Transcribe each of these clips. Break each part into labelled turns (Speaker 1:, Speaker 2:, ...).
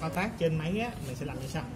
Speaker 1: thao tác trên máy á, mình sẽ làm như sau.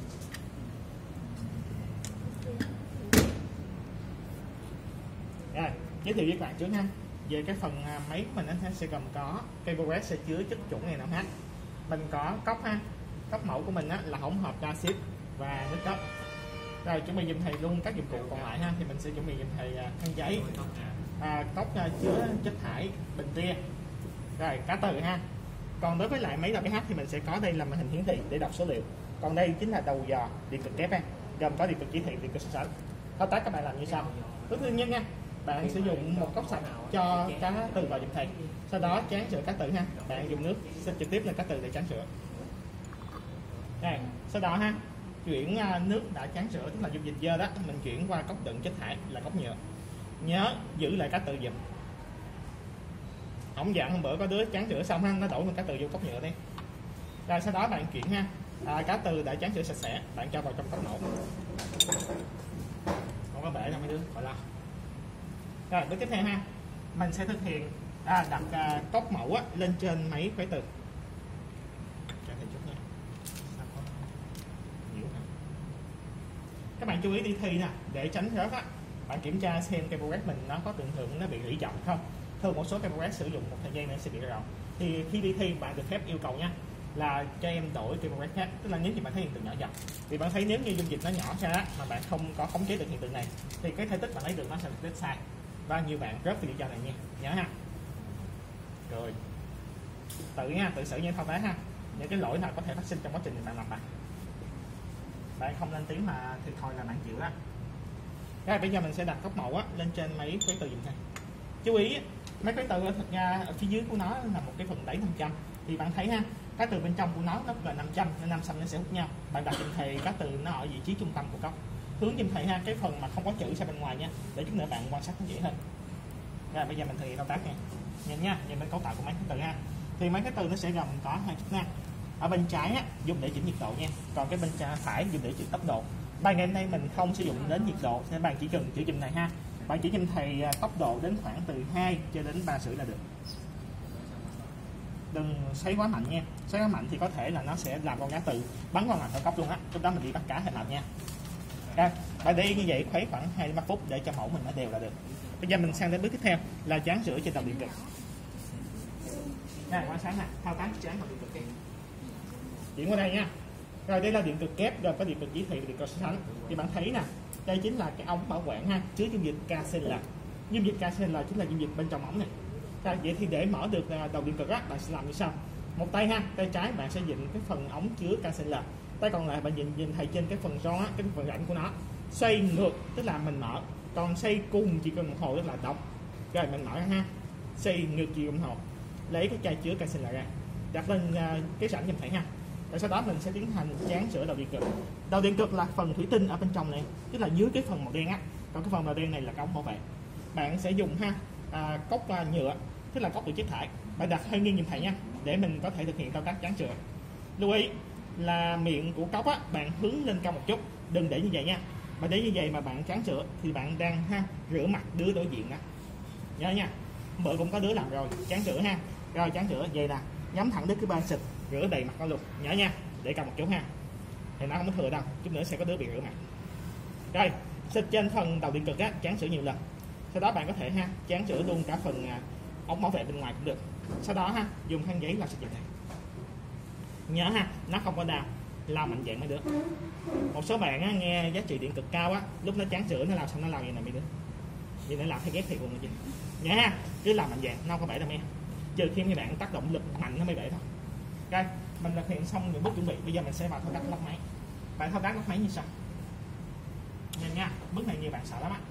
Speaker 1: Rồi, giới thiệu với các bạn trước ha. Về cái phần máy của mình nó sẽ gồm có cây Powerade sẽ chứa chất chuẩn này nào ha. Mình có cốc ha. Cốc mẫu của mình á, là hỗn hợp axit và nước cốt. Rồi chuẩn bị giùm thầy luôn các dụng cụ còn lại ha, thì mình sẽ chuẩn bị giùm thầy khăn giấy, cốc chứa chất thải, bình tia, rồi cá từ ha. Còn đối với lại máy đo pH thì mình sẽ có đây là màn hình hiển thị để đọc số liệu. Còn đây chính là đầu dò điện cực kép ha, gồm có điện cực chỉ thị, điện cực so sánh. Thao tác các bạn làm như sau. Bước thứ nhất nha, bạn sử dụng một cốc sạch cho cá từ vào giùm thầy, sau đó tráng sữa cá từ ha. Bạn dùng nước xin trực tiếp lên cá từ để tráng sữa. Đây, sau đó ha, chuyển nước đã tráng sữa, tức là dung dịch dơ đó, mình chuyển qua cốc đựng chất thải là cốc nhựa. Nhớ giữ lại cá từ giùm. Không dạng hôm bữa có đứa tráng sữa xong ha, nó đổ một cá từ vô cốc nhựa đi. Rồi sau đó bạn chuyển ha, cá từ đã tráng sữa sạch sẽ, bạn cho vào trong cốc mẫu. Không có bể đâu mấy đứa, gọi là. Rồi bước tiếp theo ha, mình sẽ thực hiện đặt cốc mẫu á, lên trên máy khuấy từ. Các bạn chú ý đi thi nè, để tránh rớt á, bạn kiểm tra xem cây Powerade mình nó có thường thường nó bị rỉ rộng không. Thường một số cây Powerade sử dụng một thời gian nữa sẽ bị rỉ rộng. Thì khi đi thi bạn được phép yêu cầu nha, là cho em đổi cây Powerade khác, tức là nếu như bạn thấy hiện tượng nhỏ dần. Thì bạn thấy nếu như dung dịch nó nhỏ ra mà bạn không có khống chế được hiện tượng này, thì cái thể tích bạn lấy được nó sẽ được rất sai. Và nhiều bạn rớt video cho này nha, nhớ ha. Rồi tự nha, tự xử như thao tác ha. Những cái lỗi nào có thể phát sinh trong quá trình bạn làm bài, bạn không lên tiếng mà thiệt thòi là bạn chịu đó. Rồi bây giờ mình sẽ đặt cốc mẫu á, lên trên máy khuấy từ dùm thầy. Chú ý máy khuấy từ thật ra ở phía dưới của nó là một cái phần đáy 500, thì bạn thấy ha, cá từ bên trong của nó là 500 nên 500 nó sẽ hút nhau. Bạn đặt dùm thầy cá từ nó ở vị trí trung tâm của cốc, hướng dùm thầy ha cái phần mà không có chữ sang bên ngoài nha, để chút nữa bạn quan sát nó dễ hơn. Rồi bây giờ mình thực hiện thao tác nha, nhìn nha, nhìn bên cấu tạo của máy khuấy từ ha. Thì máy khuấy từ nó sẽ gồm có hai chức năng. Ở bên trái á, dùng để chỉnh nhiệt độ nha, còn cái bên phải dùng để chỉnh tốc độ. Bài ngày hôm nay mình không sử dụng đến nhiệt độ nên bạn chỉ cần chỉ dùm này ha. Bạn chỉ dùm thầy tốc độ đến khoảng từ 2 cho đến 3 rưỡi là được. Đừng xoáy quá mạnh nha, xoáy quá mạnh thì có thể là nó sẽ làm con cá từ bắn qua mặt ở cốc luôn á, lúc đó mình đi bắt cá hay làm nha. Rồi, bạn để như vậy khuấy khoảng 2 đến 3 phút để cho mẫu mình nó đều là được. Bây giờ mình sang đến bước tiếp theo là tráng sữa trên đầu điện cực. Đây, quan sát nè, thao tác tráng đầu điện cực kia. Chuyển qua đây nha. Rồi đây là điện cực kép, rồi có điện cực chỉ thị và điện cực so sánh. Thì bạn thấy nè, đây chính là cái ống bảo quản ha, chứa dung dịch KCl. Dung dịch KCl chính là dung dịch bên trong ống này. Rồi, vậy thì để mở được đầu điện cực á, bạn sẽ làm như sau. Một tay ha, tay trái bạn sẽ dịnh cái phần ống chứa KCl. Tay còn lại bạn dịnh thầy trên cái phần ron á, cái phần rãnh của nó. Xoay ngược tức là mình mở, còn xoay cùng chỉ cần một hồ tức là đóng. Rồi mình mở ha. Xoay ngược chiều đồng hồ. Lấy cái chai chứa KCl ra, đặt lên cái rãnh giùm thầy ha. Rồi sau đó mình sẽ tiến hành tráng sữa đầu điện cực. Đầu điện cực là phần thủy tinh ở bên trong này, tức là dưới cái phần màu đen á, còn cái phần màu đen này là cái ống bảo vệ. Bạn sẽ dùng ha cốc nhựa, tức là cốc đựng chất thải. Bạn đặt hơi nghiêng giùm thầy nha, để mình có thể thực hiện thao tác tráng sữa. Lưu ý là miệng của cốc á, bạn hướng lên cao một chút, đừng để như vậy nha. Mà để như vậy mà bạn tráng sữa thì bạn đang ha rửa mặt đứa đối diện đó, nhớ nha. Bữa cũng có đứa làm rồi, tráng sữa ha. Rồi tráng sữa vậy nè, nhắm thẳng đến cái ban xịt, rửa đầy mặt nó luôn, nhớ nha, để cao một chút ha, thì nó không có thừa đâu, chút nữa sẽ có đứa bị rửa mặt. Rồi xịt trên phần đầu điện cực á, tráng sữa nhiều lần. Sau đó bạn có thể ha tráng sữa luôn cả phần ống bảo vệ bên ngoài cũng được. Sau đó ha dùng khăn giấy lau sạch này, nhớ ha, nó không có đau, lau mạnh dạn mới được. Một số bạn á, nghe giá trị điện cực cao á, lúc nó tráng sữa nó lau xong nó lau vậy này mấy đứa, vậy để làm thấy ghét thiệt luôn chứ. Nhớ ha, cứ làm mạnh dạn, nó không có bể đâu em, trừ khi mấy bạn tác động lực mạnh nó mới bể thôi. Rồi mình thực hiện xong những bước chuẩn bị, bây giờ mình sẽ vào thao tác lóc máy. Bạn thao tác lóc máy như sau, nhìn nha, bước này nhiều bạn sợ lắm á.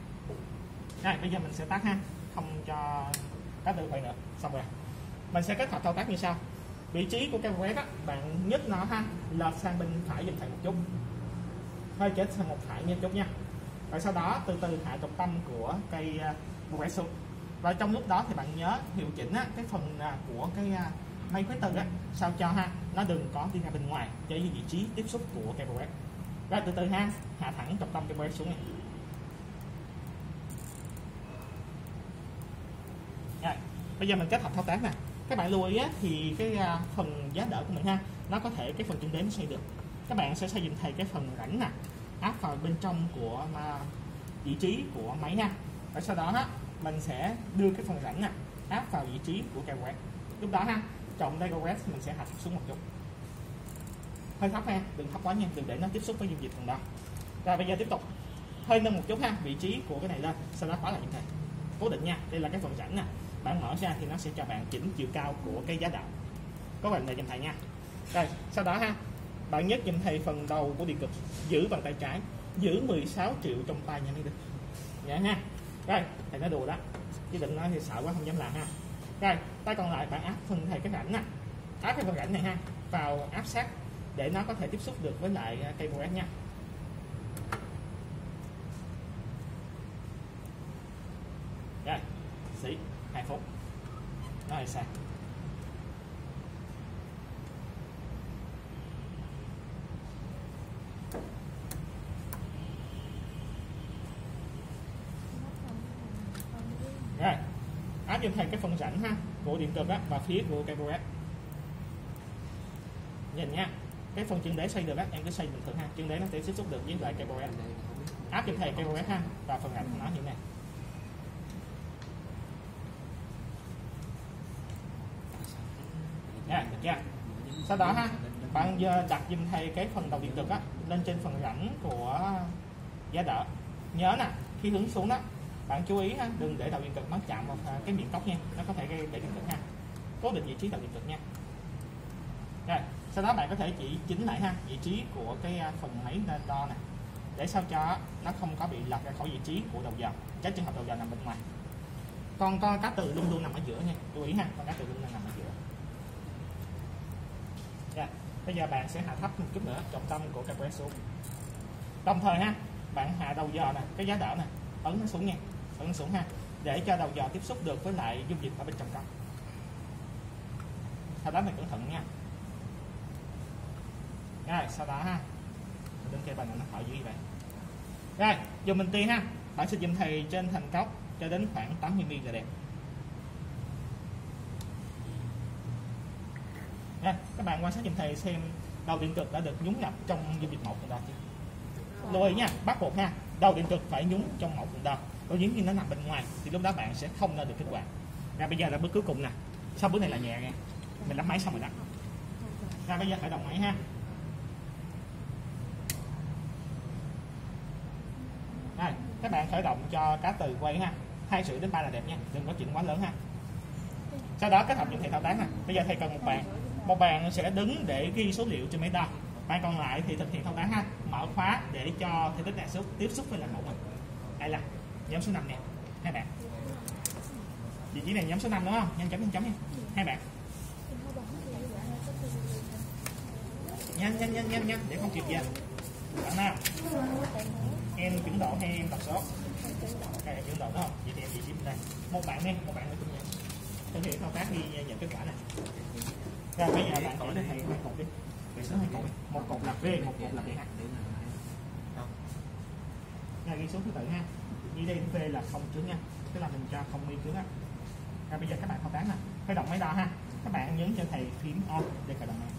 Speaker 1: Rồi bây giờ mình sẽ tắt ha, không cho cá từ vậy nữa. Xong rồi mình sẽ kết hợp thao tác như sau. Vị trí của cái Powerade á, bạn nhấc nó ha, lệch sang bên phải giùm thầy một chút, hơi chết sang một phải như chút nha. Rồi sau đó từ từ hạ trọng tâm của cây Powerade xuống. Và trong lúc đó thì bạn nhớ điều chỉnh á, cái phần của cái máy khuấy từ á, sao cho ha nó đừng có đi ra bên ngoài, cho vị trí tiếp xúc của cây Powerade. Rồi từ từ ha, hạ thẳng trọng tâm cây Powerade xuống này. Rồi bây giờ mình kết hợp thao tác nè, Các bạn lưu ý á, thì cái phần giá đỡ của mình ha, nó có thể cái phần chân đế nó xoay được. Các bạn sẽ xây dựng thầy cái phần rãnh nè, áp vào bên trong của vị trí của máy ha. Và sau đó á, mình sẽ đưa cái phần rãnh nè áp vào vị trí của cây quét. Lúc đó ha, trọng đây quét mình sẽ hạ thấp xuống một chút, hơi thấp ha, đừng thấp quá nha, đừng để nó tiếp xúc với dung dịch phần đó. Rồi bây giờ tiếp tục hơi nâng một chút ha, vị trí của cái này lên, sau đó khóa lại như thế, cố định nha. Đây là cái phần rãnh nè, bạn mở ra thì nó sẽ cho bạn chỉnh chiều cao của cái giá đỡ. Có bạn này giùm thầy nha. Rồi sau đó ha, bạn nhấc giùm thầy phần đầu của điện cực, giữ bằng tay trái, giữ 16 triệu trong tay nha mới được. Dạ ha. Rồi thầy nói đùa đó, chứ đừng nói thì sợ quá không dám làm ha. Rồi tay còn lại bạn áp phần thầy cái rãnh nè, áp cái phần rãnh này ha vào áp sát để nó có thể tiếp xúc được với lại cây quét nha. Rồi xí 2 phút rồi sang. Rồi áp dụng thầy cái phần rãnh ha của điện cực á vào phía của cây quét. Nhìn nha, cái phần chân đế xoay được á, em cứ xoay bình thường ha, chân đế nó sẽ tiếp xúc được với lại cây quét. Áp dụng thầy cây quét ha vào phần rãnh của nó như thế này. Được chưa? Sau đó ha, bạn đặt giùm thầy cái phần đầu điện cực á lên trên phần rãnh của giá đỡ. Nhớ nè, khi hướng xuống đó, bạn chú ý ha, đừng để đầu điện cực nó chạm vào cái miệng cốc nha, nó có thể gây để điện cực ha. Cố định vị trí đầu điện cực nha. Rồi, sau đó bạn có thể chỉ chỉnh lại ha, vị trí của cái phần máy đo nè, để sao cho nó không có bị lật ra khỏi vị trí của đầu giờ. Tránh trường hợp đầu giờ nằm bên ngoài. Con cá từ luôn luôn nằm ở giữa nha, chú ý ha, con cá từ luôn luôn nằm ở giữa. Rồi, bây giờ bạn sẽ hạ thấp một chút nữa trọng tâm của cây quét xuống. Đồng thời ha, bạn hạ đầu giờ nè, cái giá đỡ nè, ấn nó xuống nha, ấn nó xuống ha, để cho đầu giờ tiếp xúc được với lại dung dịch ở bên trong cốc. Sau đó mình cẩn thận nha. Rồi, sau đó ha, đừng cây bàn nó khỏi dưới vậy. Rồi, dùng mình tiên ha, bạn sẽ dùng thầy trên thành cốc cho đến khoảng 80mm là đẹp. Rồi, các bạn quan sát giùm thầy xem đầu điện cực đã được nhúng ngập trong dung dịch 1 phần đo chưa? Lưu ý nha, bắt buộc ha, đầu điện cực phải nhúng trong 1 phần đo. Nếu những gì nó nằm bên ngoài thì lúc đó bạn sẽ không ra được kết quả. Rồi bây giờ là bước cuối cùng nè. Sau bước này là nhẹ nha. Mình lắp máy xong rồi đó. Rồi bây giờ khởi động máy ha. Rồi, các bạn khởi động cho cá từ quay ha. 2 rưỡi đến 3 là đẹp nha, đừng có chuyện quá lớn ha. Sau đó kết hợp những thầy thao tác nè. Bây giờ thầy cần một bạn sẽ đứng để ghi số liệu trên máy đo. Bạn còn lại thì thực hiện thao tác ha, mở khóa để cho thể tích đạt số tiếp xúc với lại mẫu mình. Đây là nhóm số 5 nè, hai bạn. Vị trí này nhóm số 5 đúng không? Nhanh chóng nha. Hai bạn. Nhanh để không kịp giờ. Bạn nào? Em chuyển độ hay em đọc số? Đây là chuyển độ đúng không? Vậy thì em vị trí bên đây. Một bạn đi, một bạn nữa cũng vậy. Thực hiện thao tác ghi nhận kết quả này. Rồi bây giờ bạn hỏi đến thầy hai cột đi. Về số 2 cột. Một cột là V, một cột là V ha. Rồi ghi số thứ tự ha. Ghi đây V là không trước nha. Tức là mình cho không đi trước á. Rồi bây giờ các bạn thao tác nè. Khởi động máy đo ha. Các bạn nhấn cho thầy phím on để khởi động máy.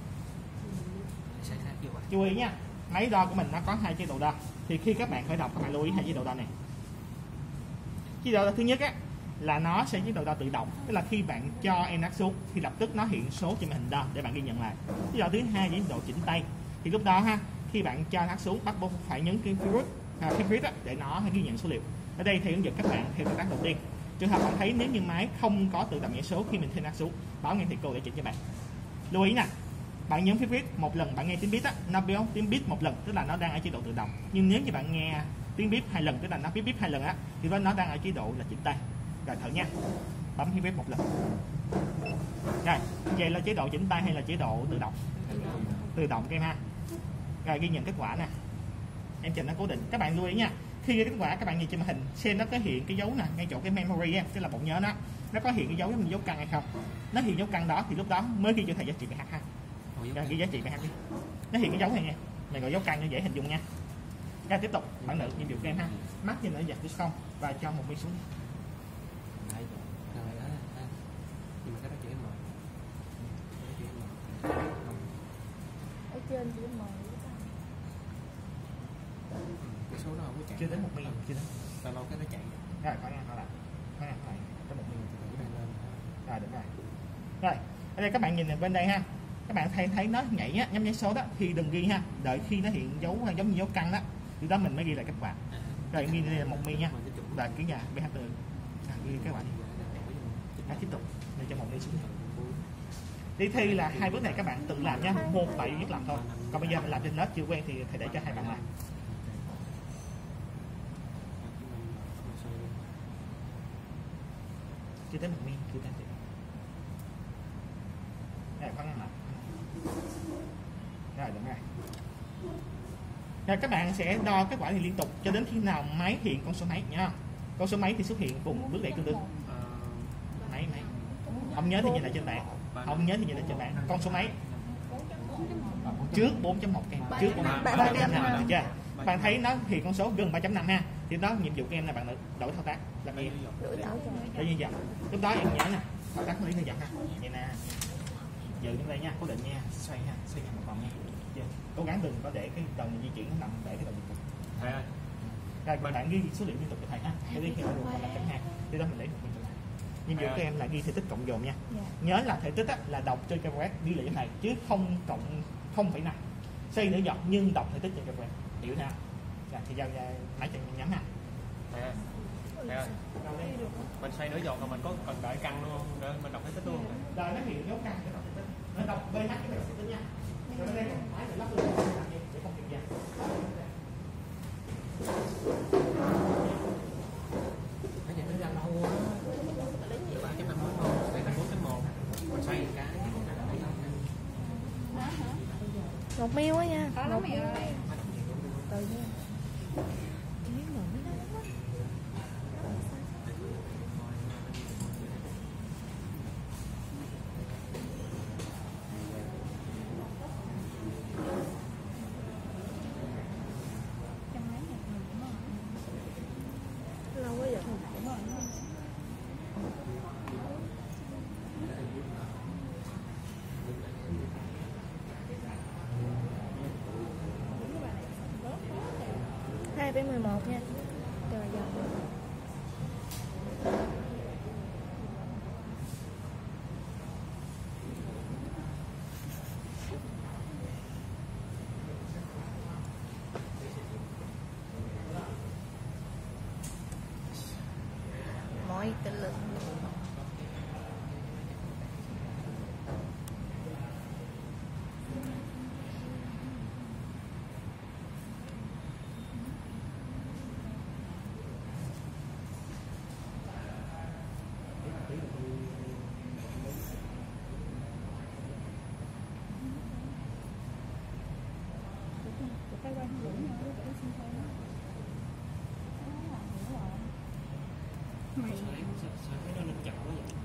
Speaker 1: Chú ý nha. Máy đo của mình nó có 2 chế độ đo. Thì khi các bạn khởi động các bạn lưu ý 2 chế độ đo này. Chế độ đo thứ nhất á là nó sẽ chế độ đo tự động, tức là khi bạn cho em nát xuống thì lập tức nó hiện số trên màn hình đo để bạn ghi nhận lại. Chế độ thứ hai là chế độ chỉnh tay, thì lúc đó ha, khi bạn cho nát xuống bắt buộc phải nhấn cái favorite để nó ghi nhận số liệu. Ở đây thầy hướng dẫn các bạn theo thao tác đầu tiên. Trường hợp bạn thấy nếu như máy không có tự động nhảy số khi mình thêm nát xuống, báo ngay thầy cô để chỉnh cho bạn. Lưu ý nè, bạn nhấn favorite một lần bạn nghe tiếng beep á, nó biểu tiếng beep một lần tức là nó đang ở chế độ tự động. Nhưng nếu như bạn nghe tiếng beep 2 lần tức là nó beep 2 lần á thì nó đang ở chế độ là chỉnh tay. Rồi thử nha, bấm favorite một lần. Rồi vậy là chế độ chỉnh tay hay là chế độ tự động? Tự động các em ha. Rồi ghi nhận kết quả nè, em chỉnh nó cố định. Các bạn lưu ý nha, khi ghi kết quả các bạn nhìn trên màn hình xem nó có hiện cái dấu nè ngay chỗ cái memory em, tức là bộ nhớ nó có hiện cái dấu giống như dấu căn hay không. Nó hiện dấu căn đó thì lúc đó mới ghi cho thầy giá trị BH ha. Rồi ghi giá trị BH đi. Nó hiện cái dấu này nha, mình gọi dấu căn cho dễ hình dung nha. Rồi tiếp tục bản nữ nhiệm vụ của em ha, mắt nhìn nó dập xuống không và cho một mi xuống.
Speaker 2: trên chỉ mờ.
Speaker 3: Cái số đó không có chạy.
Speaker 1: Chưa đến 1 mm, chưa đến.
Speaker 3: Lâu lâu cái nó chạy.
Speaker 1: Rồi khoan ngang lại. Khoan ngang lại. Cái 1 mm
Speaker 3: Thử đang lên.
Speaker 1: rồi đúng rồi. Rồi, ở đây các bạn nhìn bên đây ha. Các bạn thấy nó nhảy á, nhắm nháy số đó thì đừng ghi ha. Đợi khi nó hiện dấu giống như dấu căn đó, từ đó mình mới ghi lại kết quả. Rồi ghi đây là 1 mm nha. Và cái nhà BH4. Ghi các bạn. Tiếp tục để cho 1 mm xuống. Đi thi là 2 bước này các bạn tự làm nha, môn tại biết làm thôi. Còn bây giờ mình làm trên lớp chưa quen thì thầy để cho 2 bạn làm. Chưa tới 1 mm, chưa tới. Rồi khoan ngang lại. Rồi đúng rồi. Rồi các bạn sẽ đo kết quả thì liên tục cho đến khi nào máy hiện con số máy nha. Con số máy thì xuất hiện cùng bước đẩy tương đương. Máy. Không nhớ thì nhìn lại trên bảng. Không nhớ thì nhìn lại trên bảng. Con số máy trước 4.1 em, trước 3.5 được chưa? Bạn thấy nó hiện con số gần 3.5 ha. Thì đó nhiệm vụ của em là bạn đổi thao tác làm gì? Đổi như vậy. Lúc đó em nhớ nè, thao tác lý theo dọc ha. Vậy nè. Giữ trong đây nha, cố định nha, xoay nha một vòng nha. Cố gắng đừng có để cái đầu di chuyển nó nằm để cái đầu di chuyển.
Speaker 3: Thầy ơi.
Speaker 1: Rồi bạn ghi số liệu liên tục cho thầy ha. Để đi khi nào là 5.2. Thì đó mình lấy 1 mm. Nhiệm vụ của em là ghi thể tích cộng dồn nha. Nhớ là thể tích là đọc trên cái web ghi lại cho thầy chứ không cộng 0,5. Xây nửa dọc nhưng đọc thể tích trên cái web. Hiểu ha? Rồi thì giao ra máy cho nhắm ha.
Speaker 3: Thầy ơi. Mình xoay nửa giọt rồi mình có cần đợi căn luôn không? Để mình đọc thể tích luôn không?
Speaker 1: Rồi nó hiện dấu căn để đọc thể tích. Nó đọc BH cái đọc thể tích nha. Rồi bên đây còn máy để lắp luôn để không bị giật.
Speaker 3: Cái này nó ra lâu quá. 3.5 thôi, đây là 4.1. Mình xoay một cái.
Speaker 2: 1 mm quá nha.
Speaker 4: Có lắm mày ơi.
Speaker 2: Từ nha. Miếng nổi đó. Lâu quá vậy. Hai 11 nha. Trời giờ. Mọi tình lực.
Speaker 4: Mày
Speaker 3: Sao cái đó nó chậm quá vậy?